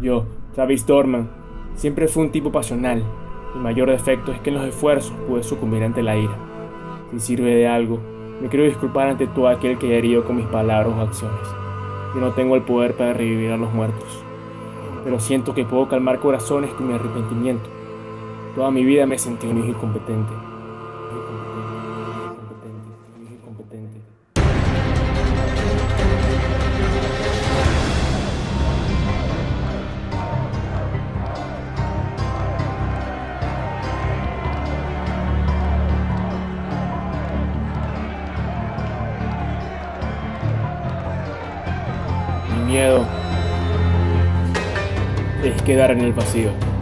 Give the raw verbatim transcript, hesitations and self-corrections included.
Yo, Travis Dorman, siempre fui un tipo pasional. Mi mayor defecto es que en los esfuerzos pude sucumbir ante la ira. Si sirve de algo, me quiero disculpar ante todo aquel que haya herido con mis palabras o acciones. Yo no tengo el poder para revivir a los muertos, pero siento que puedo calmar corazones con mi arrepentimiento. Toda mi vida me sentí un hijo incompetente. Incompetente, un hijo incompetente. Mi miedo es quedar en el vacío.